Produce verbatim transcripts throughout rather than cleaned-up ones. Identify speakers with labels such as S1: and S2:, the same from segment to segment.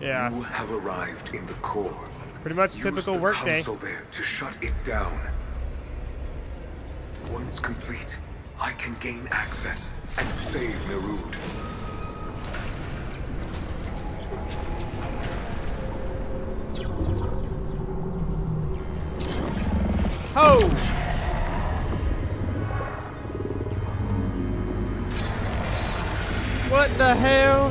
S1: Yeah.
S2: You have arrived in the core.
S1: Pretty much
S2: Use
S1: typical
S2: the
S1: workday.
S2: console there to shut it down. Once complete, I can gain access and save Nerud.
S1: Ho! What the hell?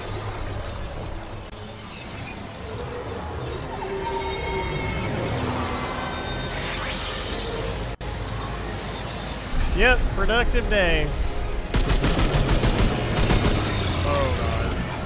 S1: Yep, productive day. Oh god.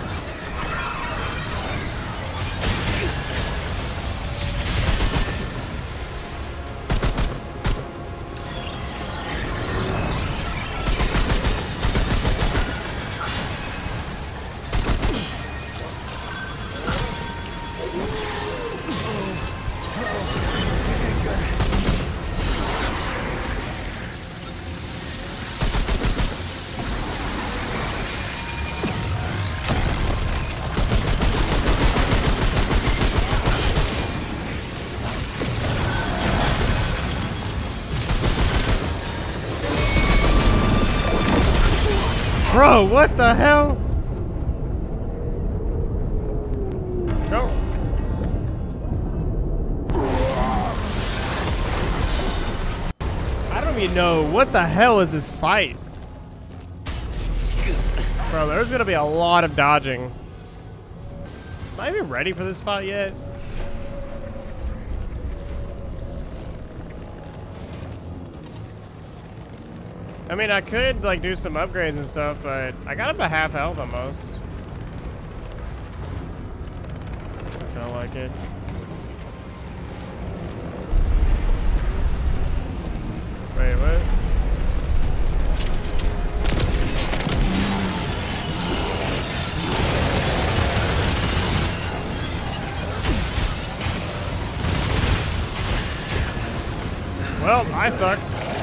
S1: Bro, what the hell? Go. I don't even know what the hell is this fight. Bro, there's gonna be a lot of dodging. Am I even ready for this fight yet? I mean, I could like do some upgrades and stuff, but I got up to half health almost. I feel like it. Wait, what? Well, I suck.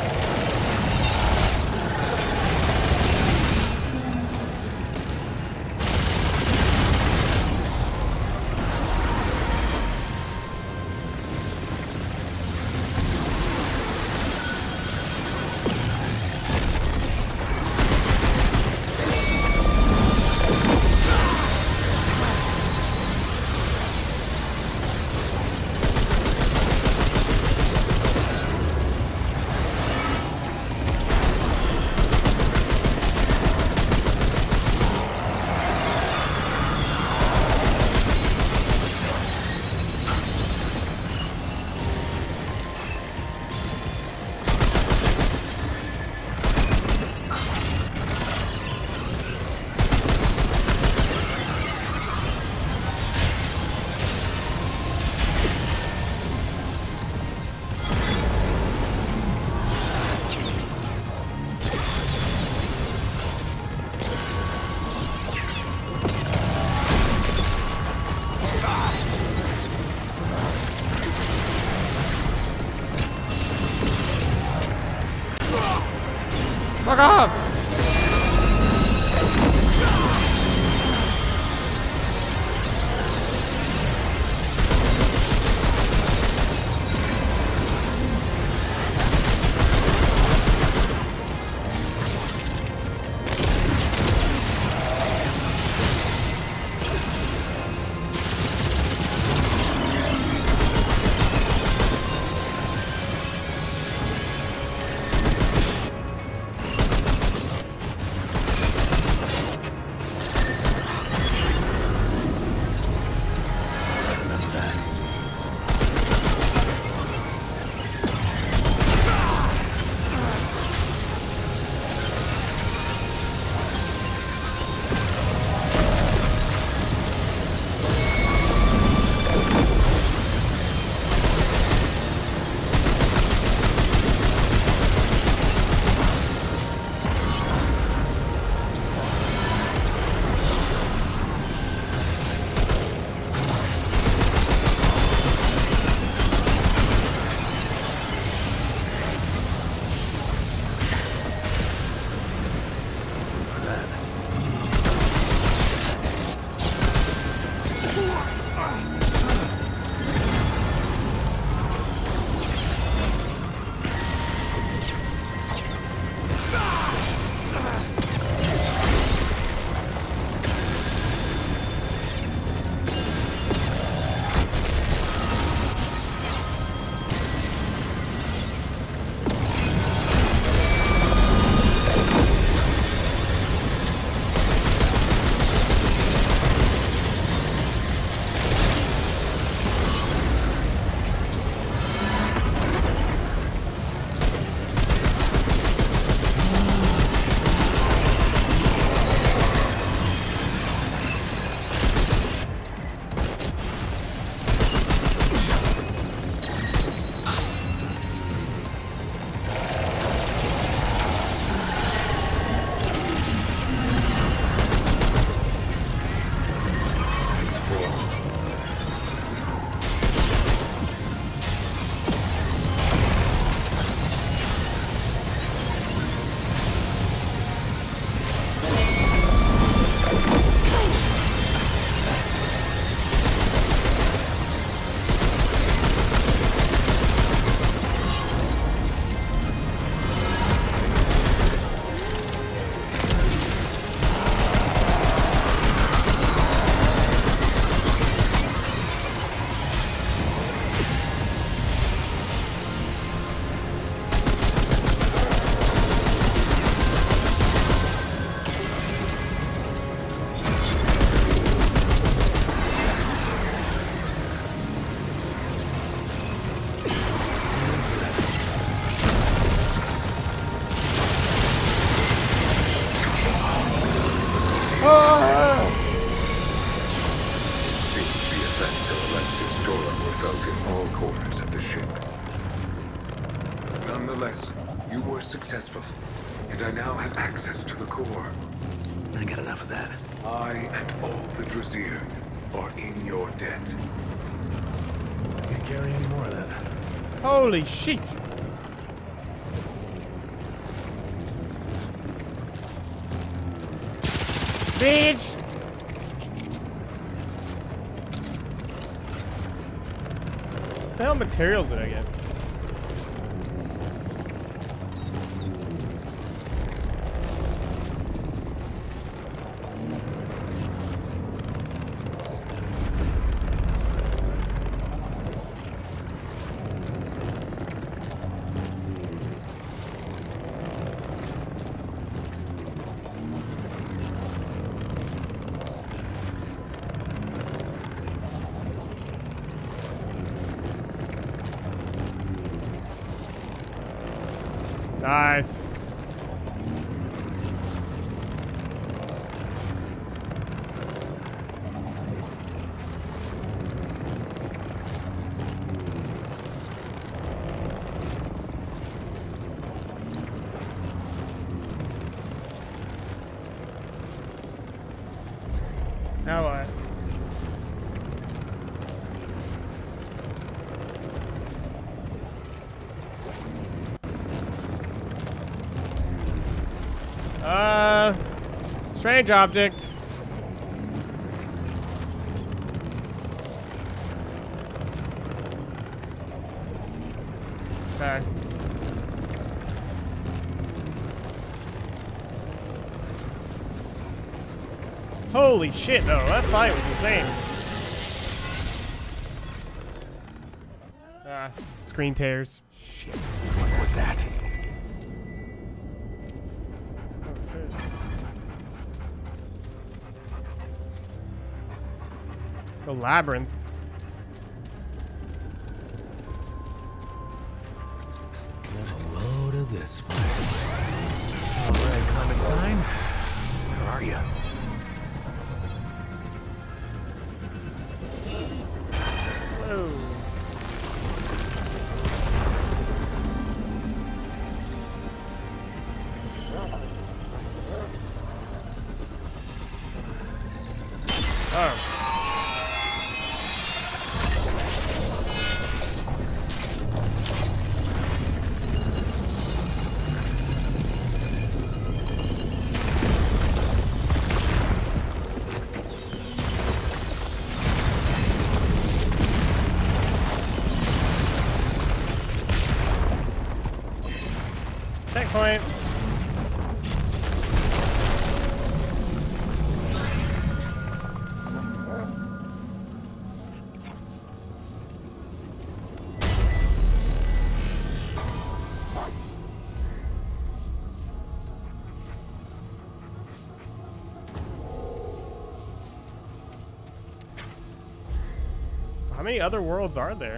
S1: Fuck off!
S2: Nonetheless, you were successful, and I now have access to the core.
S3: I got enough of that.
S2: I and all the Druzir are in your debt.
S3: I can't carry any more of that.
S1: Holy shit! Bitch! What the hell materials did I get? Nice. Now what? Uh, strange object. Okay. Holy shit, though. That fight was insane. Ah, screen tears.
S3: Shit. What was that?
S1: The labyrinth.
S3: There's a load of this place. All right, Clementine. Where are you?
S1: Whoa. Oh. point. How many other worlds are there?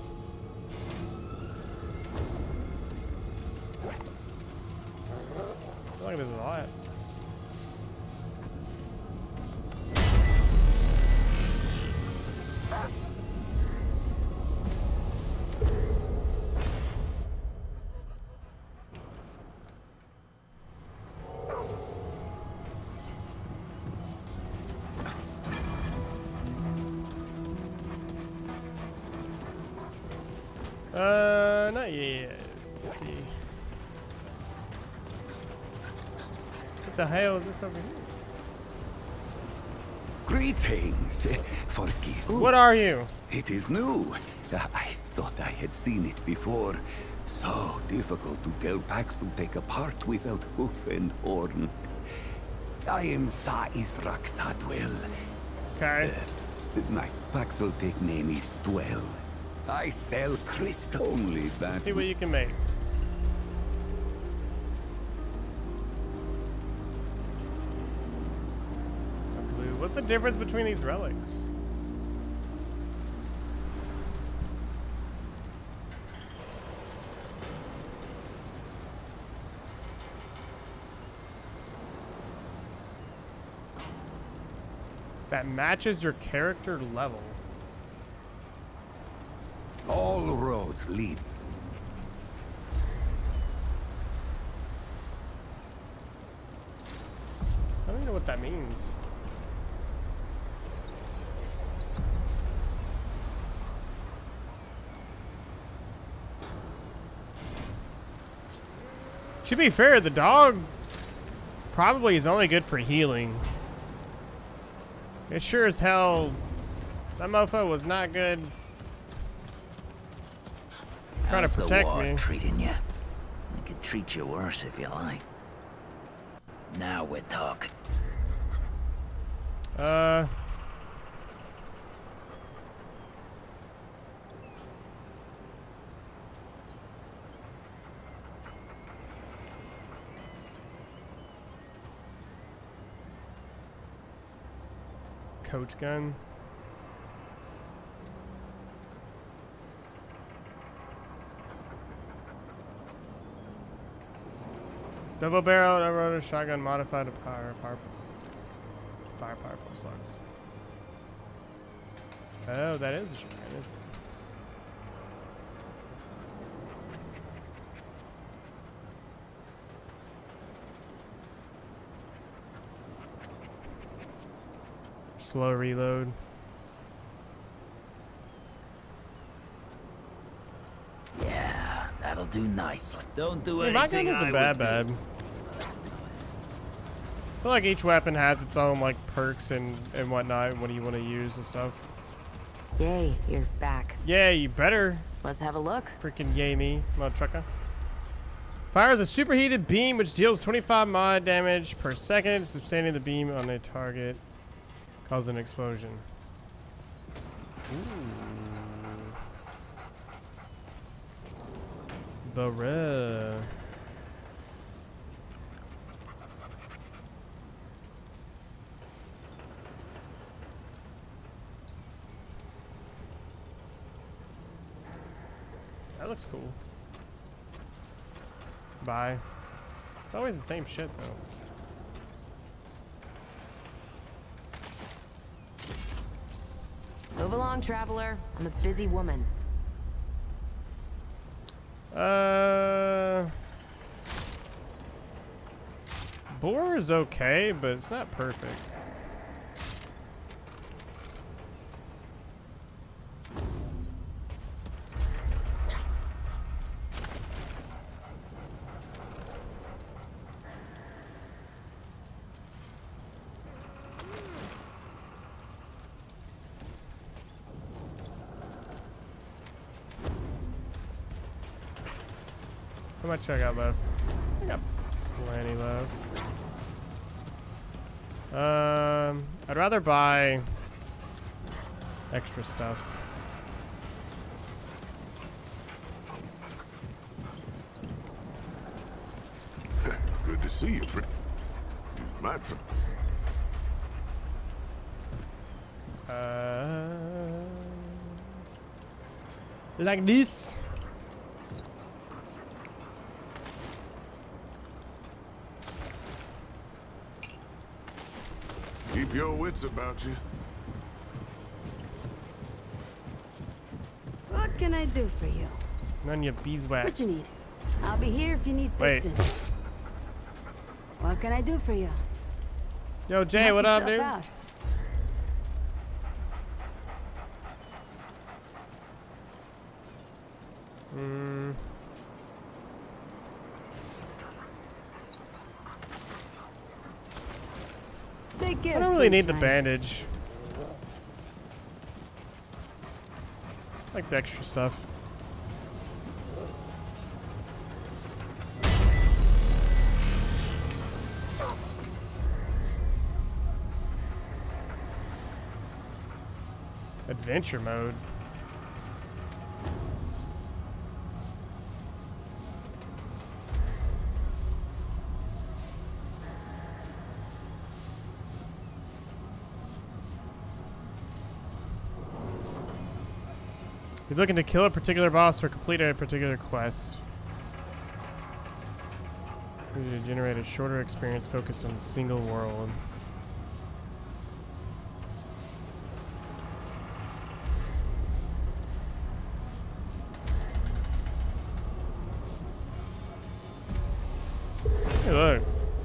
S1: I feel like there's a lot. Uh, not yet. Let's see. What the hell is this over here?
S4: Greetings. Forgive.
S1: What are you?
S4: It is new. I thought I had seen it before. So difficult to tell packs to take apart without hoof and horn. I am Sa Israk Thadwell.
S1: Okay.
S4: Uh, my Paxeltech name is Dwell. I sell crystal only that.
S1: See what you can make. Blue. What's the difference between these relics? That matches your character level.
S4: All roads lead.
S1: I don't even know what that means. To be fair, the dog probably is only good for healing. It sure as hell, that mofo was not good trying to protect
S5: the war
S1: me.
S5: Treating you. I could treat you worse if you like. Now we're talking.
S1: Uh. Coach gun. Double barrel, no rotor, shotgun modified to power, power, fire power plus slugs. Oh, that is a shotgun, isn't it? Slow reload.
S5: Yeah, that'll do nicely. Don't do
S1: Hey, my
S5: anything
S1: gun isn't
S5: I
S1: bad,
S5: would
S1: bad.
S5: do.
S1: I feel like each weapon has its own like perks and and whatnot, and what do you want to use and stuff.
S6: Yay, you're back.
S1: Yeah, you better.
S6: Let's have a look.
S1: Freaking yay me, motherfucker. Fires a superheated beam which deals twenty-five mod damage per second, sustaining the beam on a target, cause an explosion. Ooh. Barrel. That looks cool. Bye. It's always the same shit though.
S6: Move along, traveler. I'm a busy woman.
S1: Uh, Boar is okay, but it's not perfect. How much I got left? I got Lanny love. Um, I'd rather buy extra stuff.
S7: Good to see you, friend. Use my friend.
S1: Uh, like this.
S7: Keep your wits about you.
S8: What can I do for you?
S1: None of your beeswax.
S8: What you need? I'll be here if you need
S1: Wait.
S8: fixing. What can I do for you?
S1: Yo, Jay,
S8: Knock
S1: what up,
S8: yourself
S1: dude?
S8: out.
S1: Mm.
S8: Take care.
S1: I don't really need the
S8: sunshine.
S1: bandage. I like the extra stuff. Adventure mode. You're looking to kill a particular boss or complete a particular quest. You need to generate a shorter experience focused on a single world. Hey, look.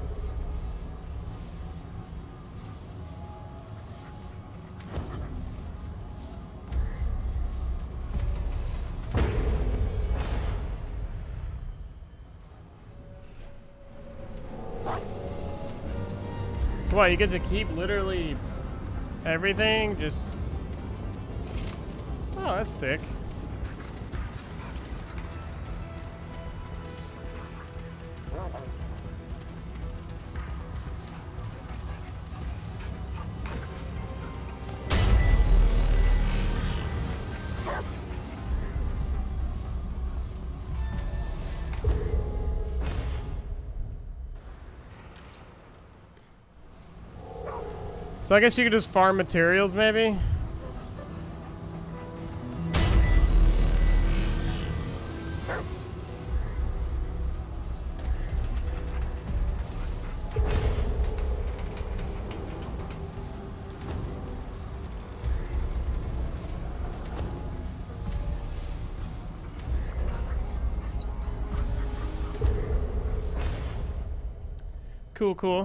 S1: So what, you get to keep literally everything? Just... Oh, that's sick. So I guess you could just farm materials, maybe? Cool, cool.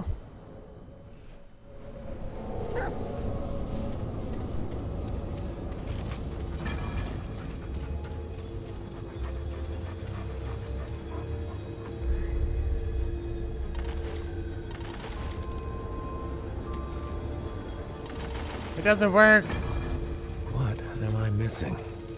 S1: It doesn't work.
S3: What am I missing?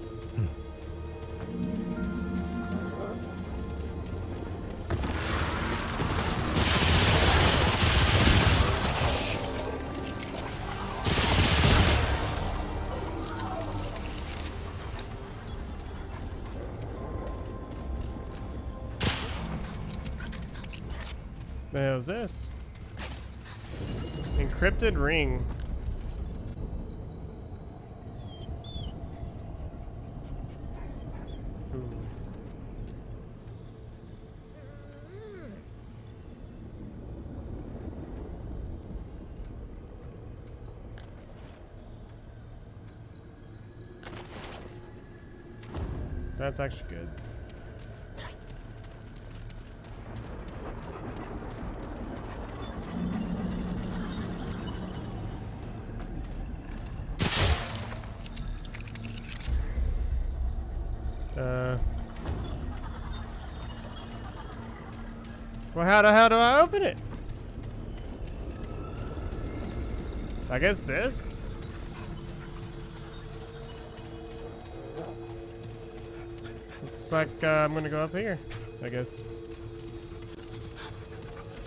S1: What the hell is this? Encrypted ring. Ooh. That's actually good. Uh, well, how do, how do I open it? I guess this? Looks like uh, I'm gonna go up here, I guess.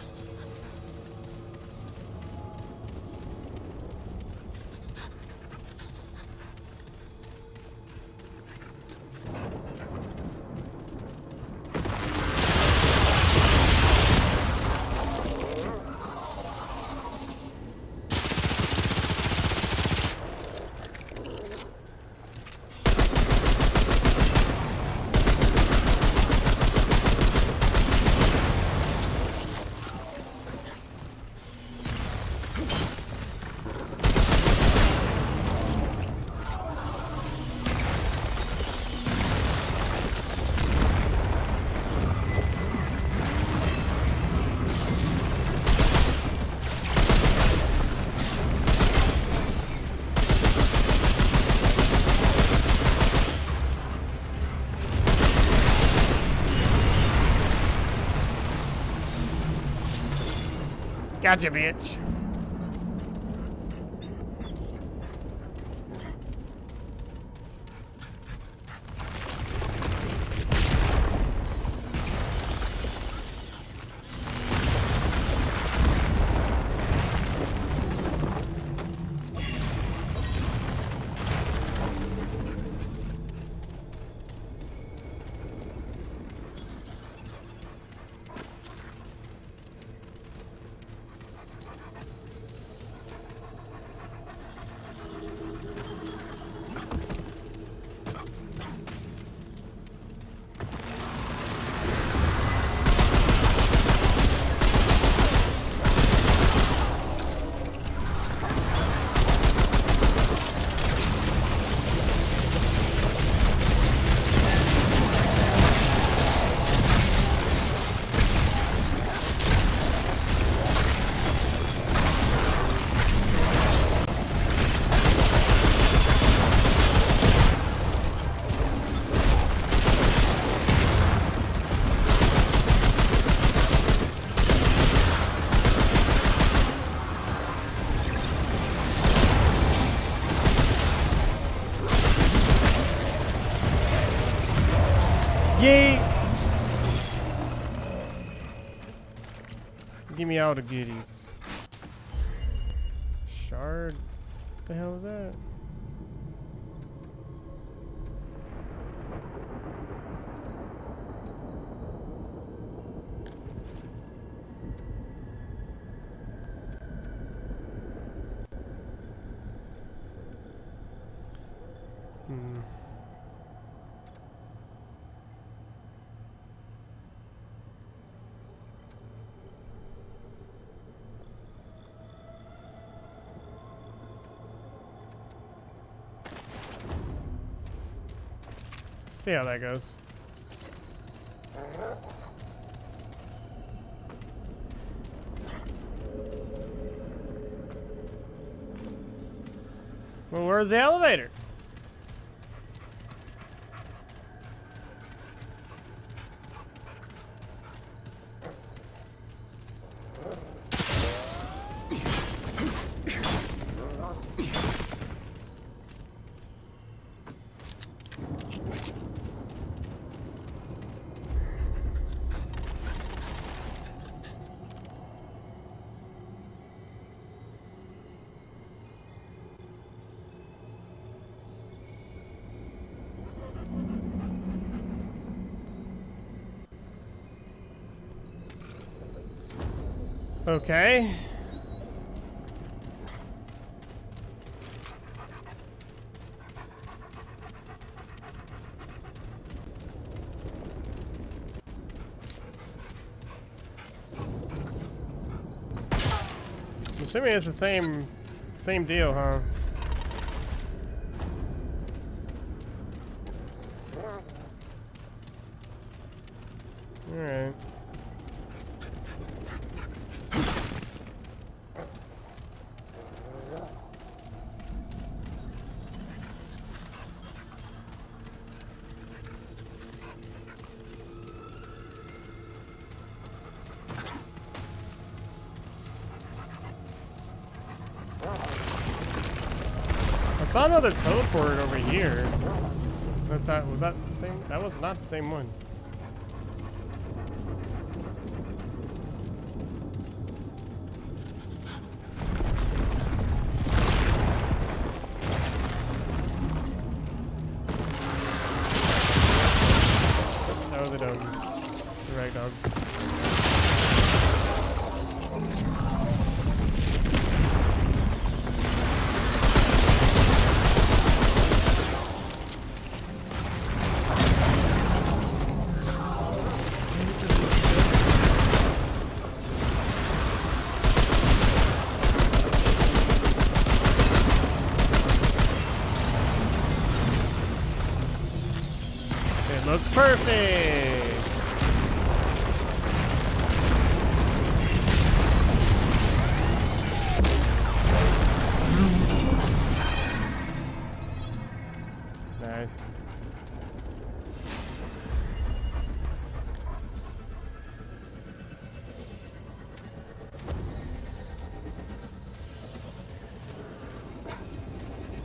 S1: Gotcha, bitch. Yay! Give me all the goodies. Shard? What the hell is that? Hmm. See how that goes. Well, where's the elevator? Okay. I'm assuming it's the same same deal, huh? All right. I saw another teleport over here. That's not, was that the same? That was not the same one. That was a dog. The rag dog. Looks perfect. Nice.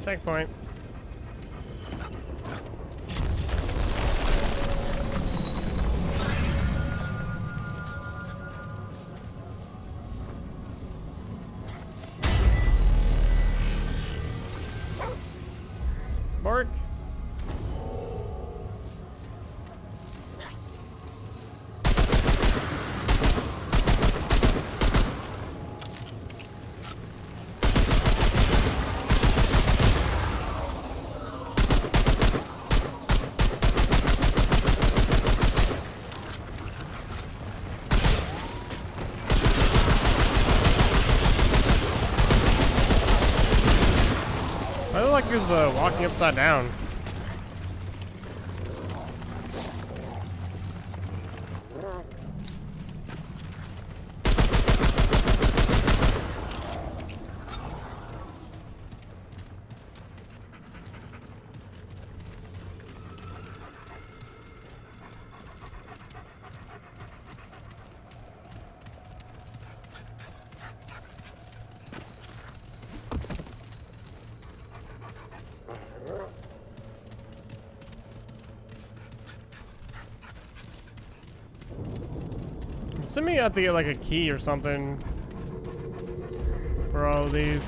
S1: Checkpoint. Bark. I look like he was uh, walking upside down. Assuming you have to get like a key or something for all of these.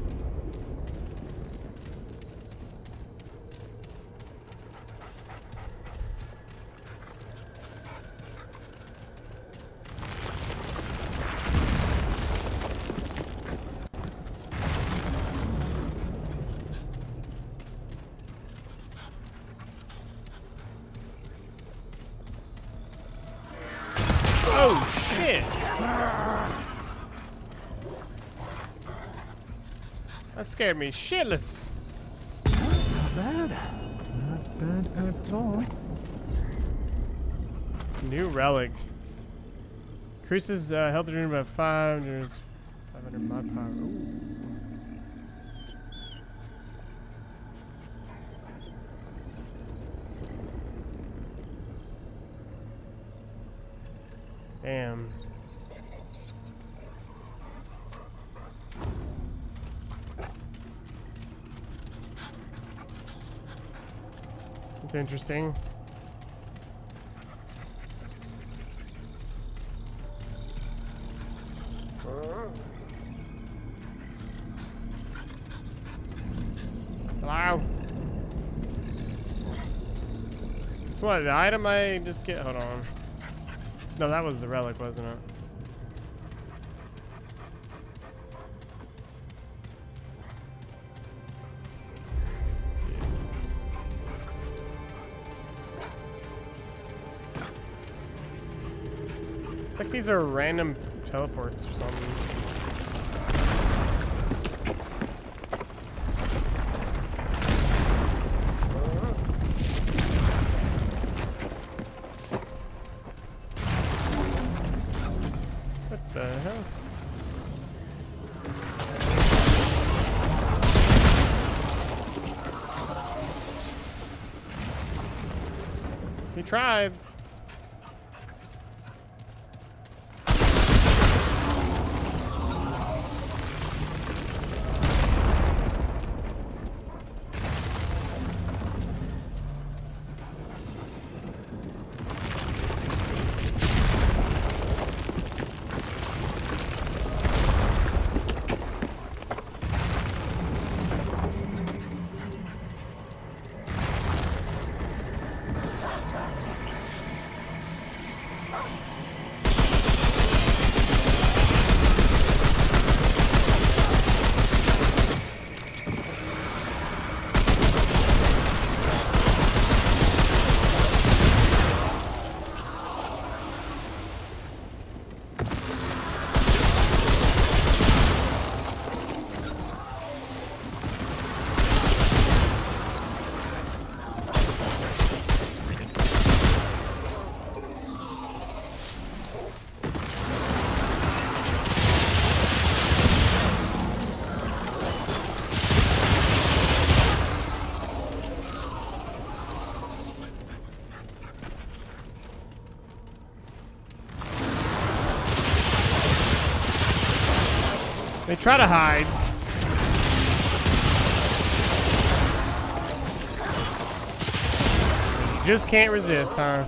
S1: Oh shit! That scared me shitless.
S3: Not bad. Not bad at all.
S1: New relic. Increases uh, health regen by five. There's five hundred mod power. Ooh. Damn. It's interesting. Hello? So what, the item I just get? Hold on. No, that was the relic, wasn't it? It's like these are random teleports or something. What the hell? He tried. They try to hide. Just can't resist, huh?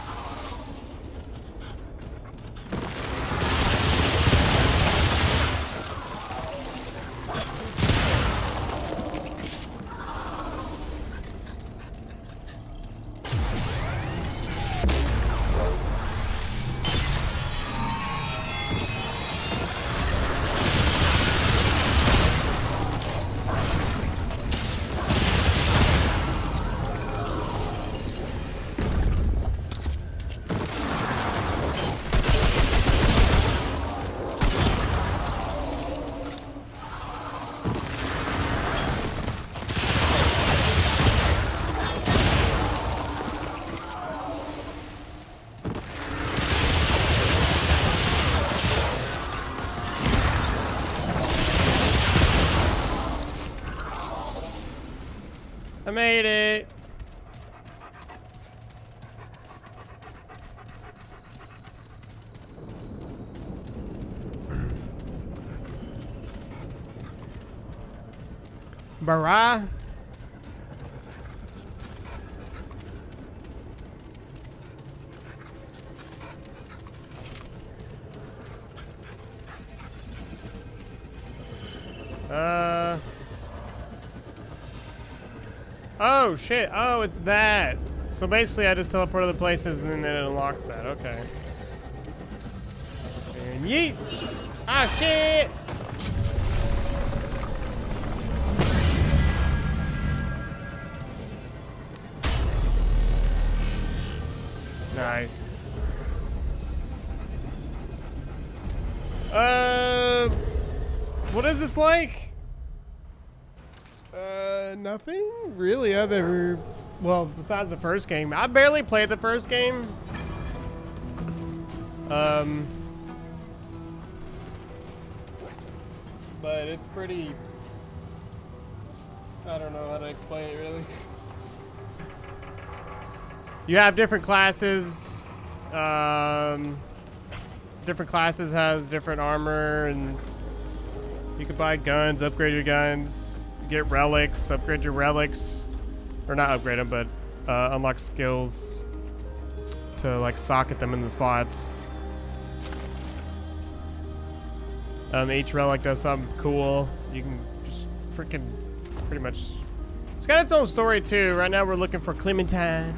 S1: I made it. Barra. Uh. Oh shit! Oh, it's that. So basically, I just teleport other places, and then it unlocks that. Okay. And yeet! Ah shit! Nice. Uh, what is this like? Uh, nothing really I've ever, well, besides the first game. I barely played the first game. Um, but it's pretty, I don't know how to explain it really. You have different classes. Um, different classes has different armor, and you can buy guns, upgrade your guns, get relics, upgrade your relics, or not upgrade them, but uh, unlock skills to like socket them in the slots. Um, each relic does something cool. You can just freaking pretty much. It's got its own story too. Right now we're looking for Clementine.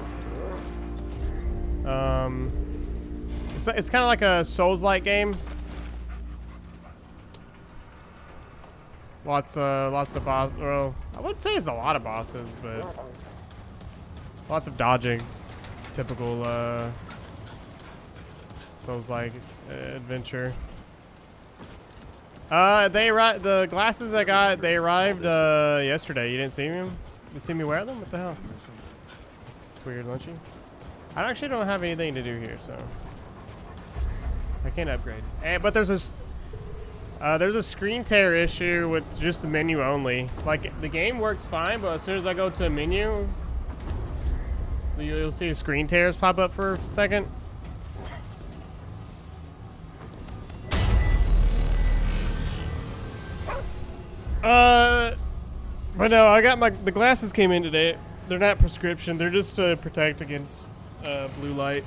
S1: Um, it's, it's kind of like a Souls-like game. Lots of lots of boss. Well, I wouldn't say it's a lot of bosses, but lots of dodging. Typical uh, Souls-like uh, adventure. Uh, they arrived. The glasses I got, they arrived uh, yesterday. You didn't see them? You see me wear them? What the hell? It's weird, don't you? I actually don't have anything to do here, so I can't upgrade. And, but there's a uh, there's a screen tear issue with just the menu only. Like the game works fine, but as soon as I go to a menu, you'll see a screen tears pop up for a second. Uh, but no, I got my the glasses came in today. They're not prescription. They're just to protect against uh, blue light.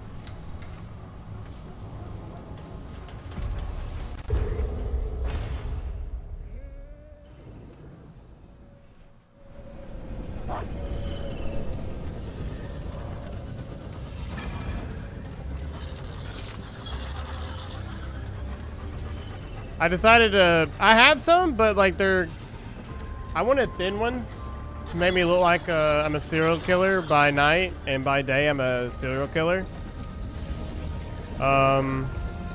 S1: I decided to. I have some, but like they're. I wanted thin ones. To make me look like uh, I'm a serial killer by night, and by day I'm a serial killer. Um.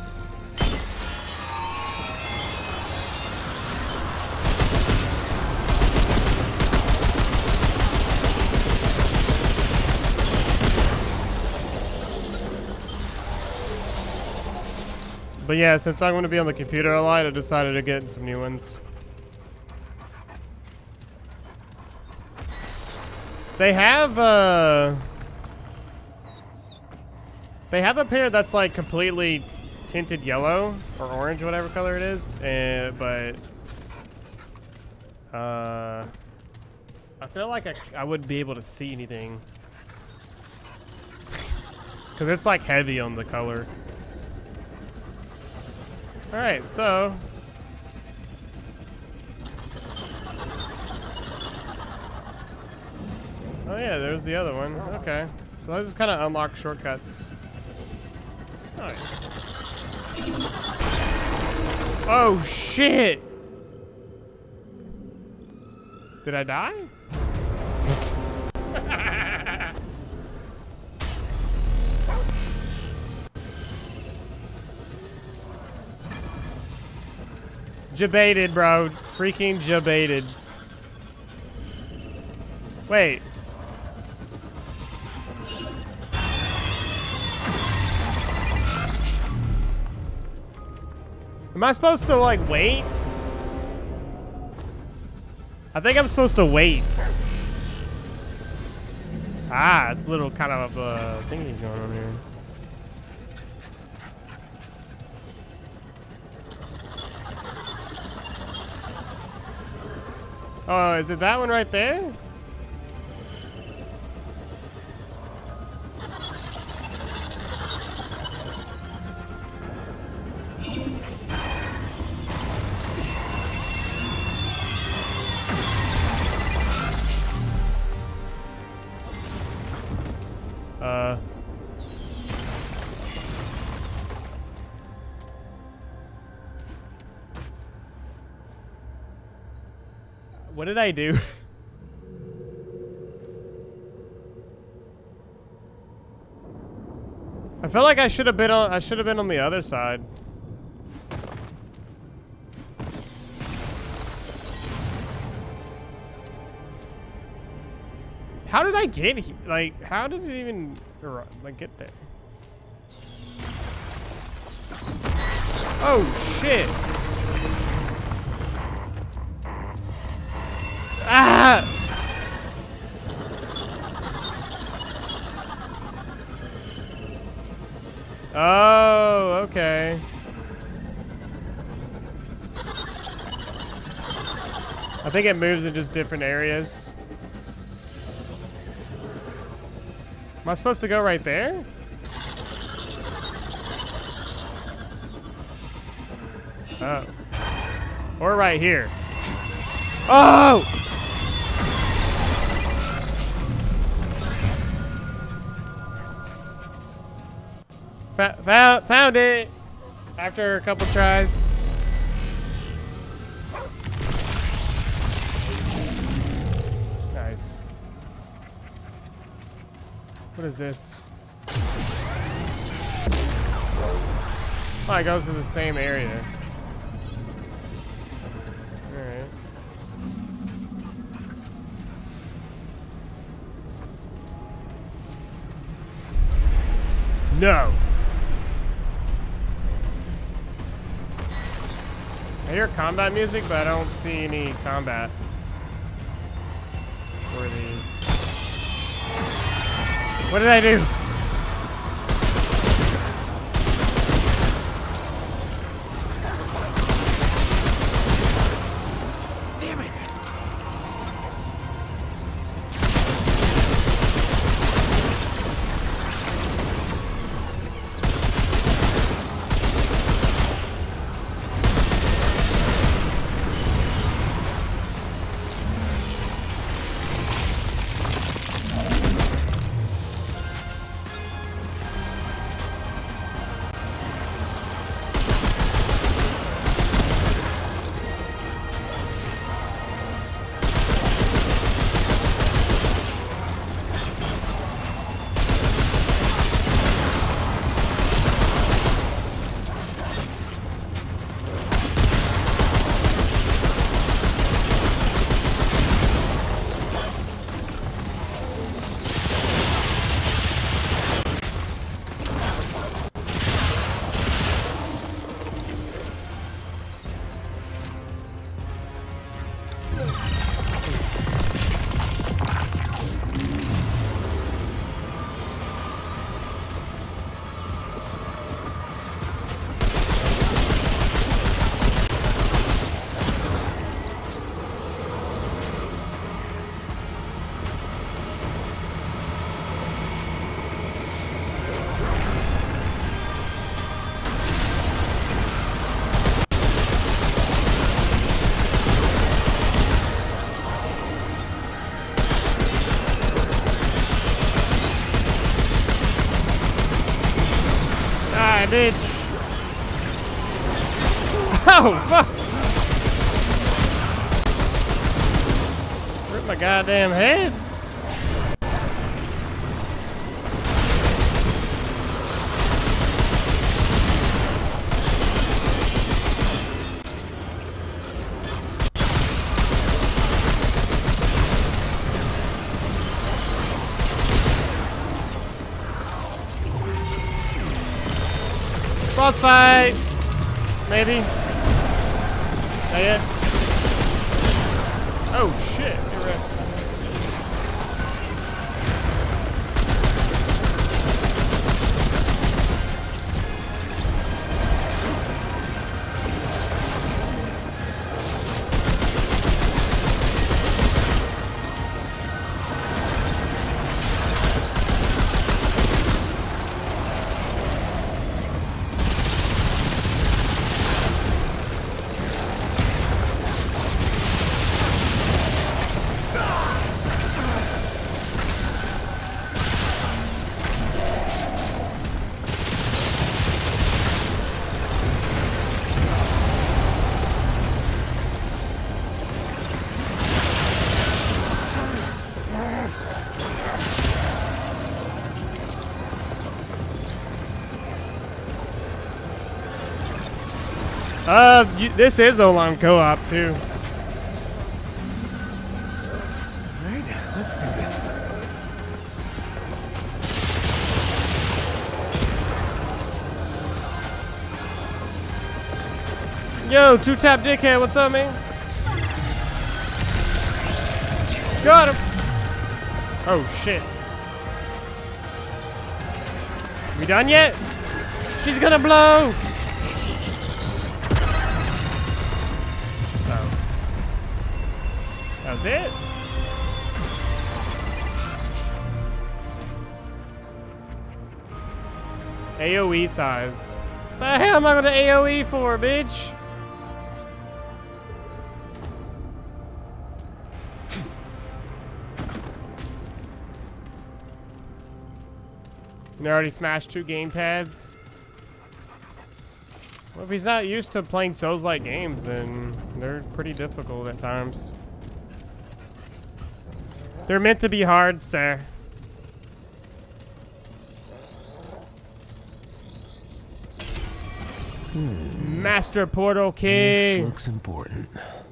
S1: But yeah, since I'm going to be on the computer a lot, I decided to get some new ones. They have uh They have a pair that's like completely tinted yellow or orange, whatever color it is, and but uh I feel like I, I wouldn't be able to see anything Because it's like heavy on the color. Alright, so. Oh yeah, there's the other one. Okay. So I just kind of unlock shortcuts. Nice. Oh shit! Did I die? Jebaited, bro. Freaking jebaited. Wait. Am I supposed to, like, wait? I think I'm supposed to wait. Ah, it's a little kind of a uh, thingy going on here. Oh, is it that one right there? Uh. What did I do? I feel like I should have been on I should have been on the other side. How did I get here? Like, how did it even like get there? Oh shit! Ah! Oh, okay. I think it moves in just different areas. Am I supposed to go right there? Oh. Or right here. Oh! Fa found, found it after a couple tries. Nice. What is this? Oh, it goes to the same area. Alright. No. I hear combat music, but I don't see any combat worthy. What did I do?
S3: Damn it!
S1: bitch. Oh, fuck. Rip my goddamn head. Boss fight! Maybe. Not yet. Oh shit, you're right. Uh, you, this is Olam co-op too.
S3: Alright, let's do this.
S1: Yo, two tap dickhead, what's up, man? Got him. Oh shit. We done yet? She's gonna blow. That's it. AoE size. The hell am I gonna AoE for, bitch? You already smashed two gamepads. Well, if he's not used to playing Souls-like games, then they're pretty difficult at times. They're meant to be hard, sir. Hmm. Master Portal Key.
S3: This looks important.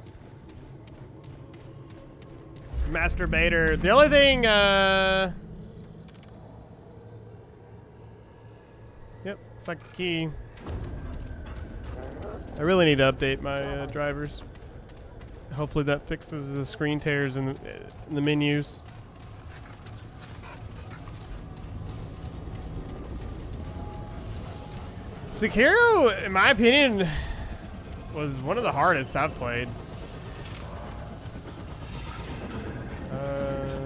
S1: Masturbator. The only thing, uh... Yep, it's like the key. I really need to update my uh, drivers. Hopefully that fixes the screen tears in the, in the menus. Sekiro, in my opinion, was one of the hardest I've played. Uh,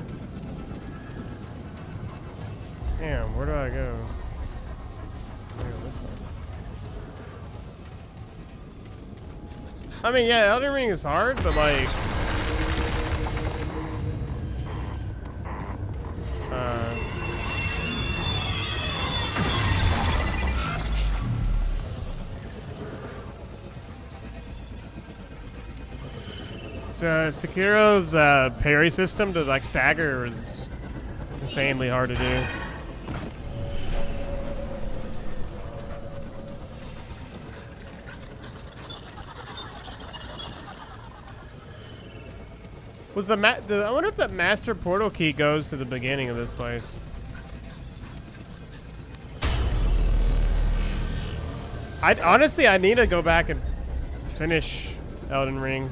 S1: damn, where do I go? I go this way. I mean, yeah, Elden Ring is hard, but like, uh, so Sekiro's uh, parry system to like stagger is insanely hard to do. Was the, ma the I wonder if that master portal key goes to the beginning of this place. I honestly I need to go back and finish Elden Ring.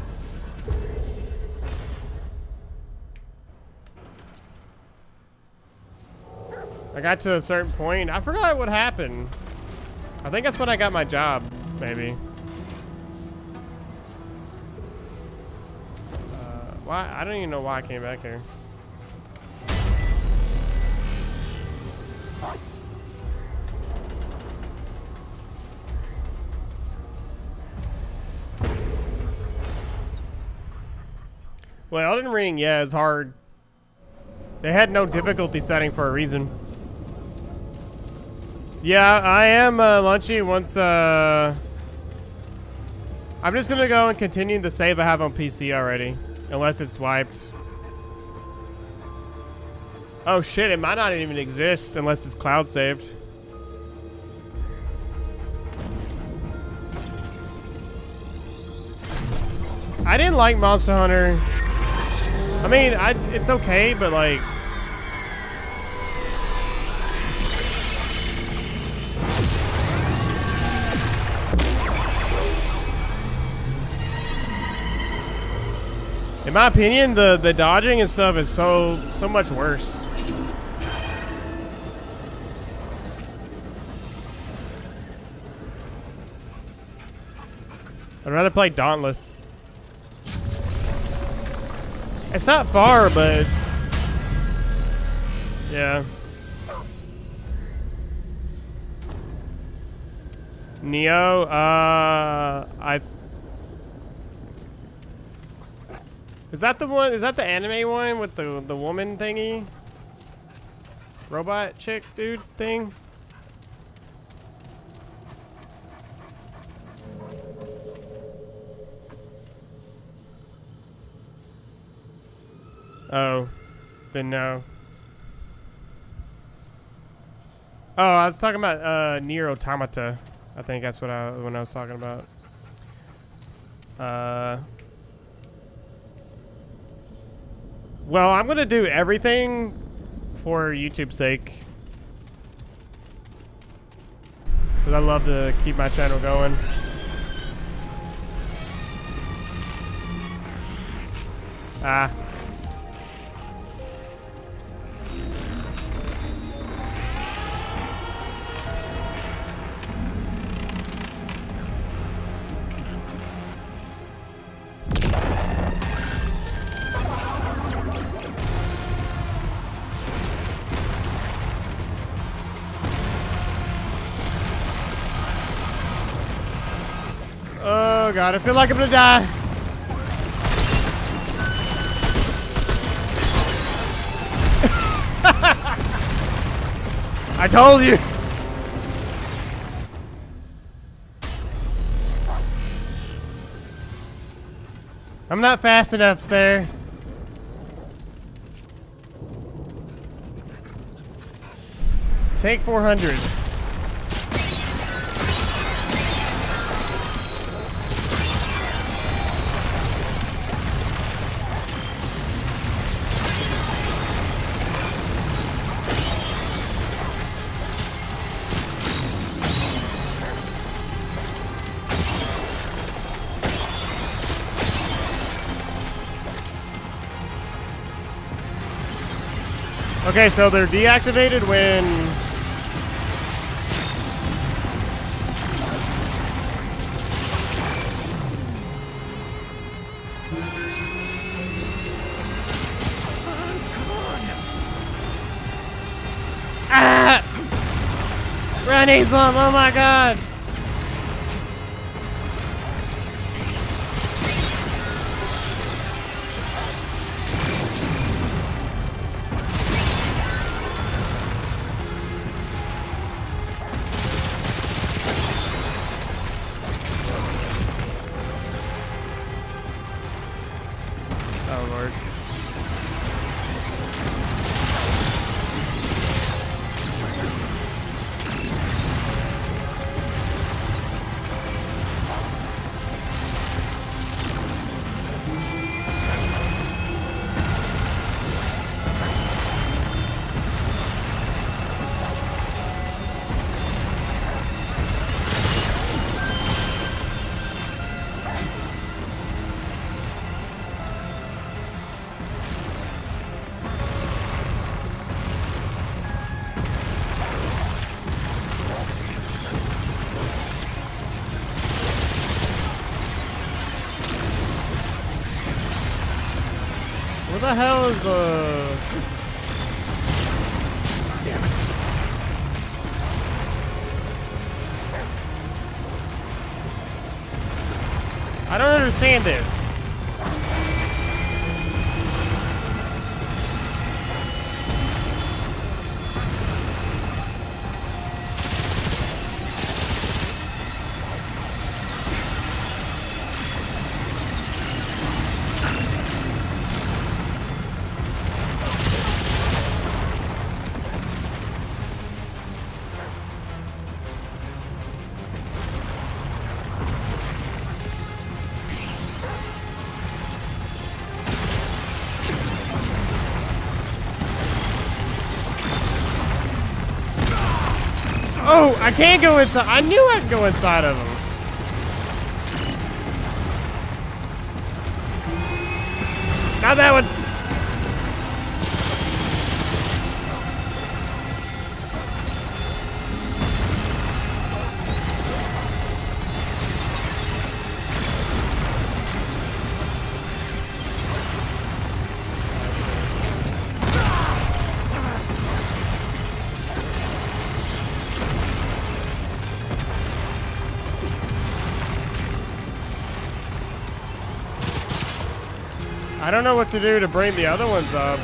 S1: I got to a certain point. I forgot what happened. I think that's when I got my job, maybe. Why? I don't even know why I came back here. Well, Elden Ring, yeah, is hard. They had no difficulty setting for a reason. Yeah, I am uh, Lunchy. Once uh, I'm just gonna go and continue the save I have on P C already, unless it's wiped. Oh shit! It might not even exist unless it's cloud saved. I didn't like Monster Hunter. I mean, I it's okay, but like. In my opinion, the, the dodging and stuff is so, so much worse. I'd rather play Dauntless. It's not far, but... yeah. Neo, uh... I... Is that the one? Is that the anime one with the the woman thingy? Robot chick dude thing? Oh, then no. Oh, I was talking about uh, Nier Automata. I think that's what I when I was talking about. Uh. Well, I'm gonna do everything for YouTube's sake. Because I love to keep my channel going. Ah. Oh god, I feel like I'm gonna die. I told you. I'm not fast enough, sir. Take four hundred. Okay, so they're deactivated when... Ah! Run, Islam, oh my god! Oh lord. What the hell is the... Damn it. I don't understand this. Oh, I can't go inside. I knew I could go inside of them. Not that one. I don't know what to do to bring the other ones up.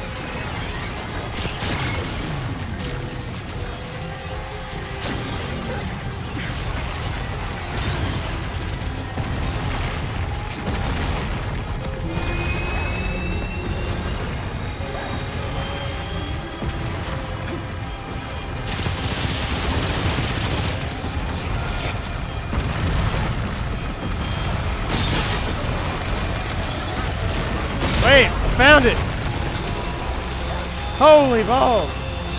S1: Wait, found it! Holy balls!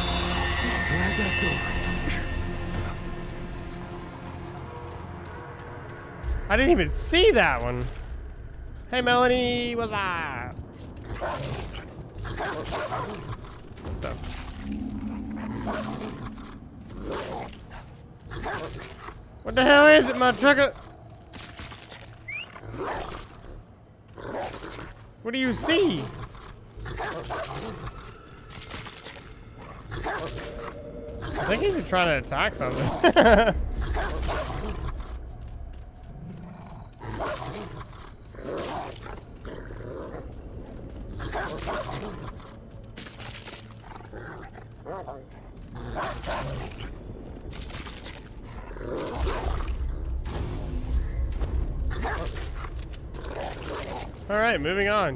S1: I didn't even see that one. Hey Melanie, what's up? What the hell is it, my trucker? What do you see? I think he's trying to attack something. All right, moving on.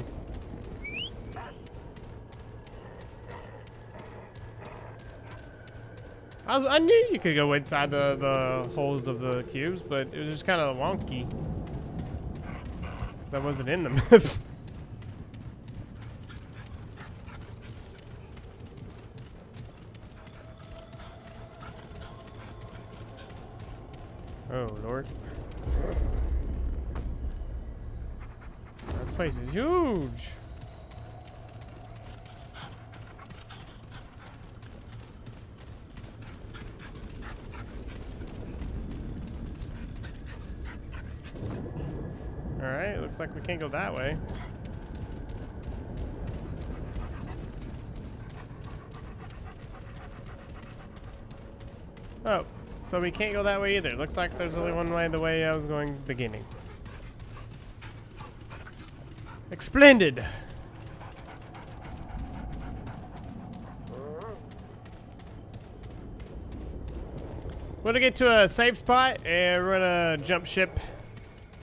S1: I was, I knew you could go inside the, the holes of the cubes, but it was just kind of wonky. 'Cause I wasn't in them. Oh, Lord. This place is huge. Alright, looks like we can't go that way. Oh, so we can't go that way either. Looks like there's only one way, the way I was going beginning. Splendid. We're gonna get to a safe spot and we're gonna jump ship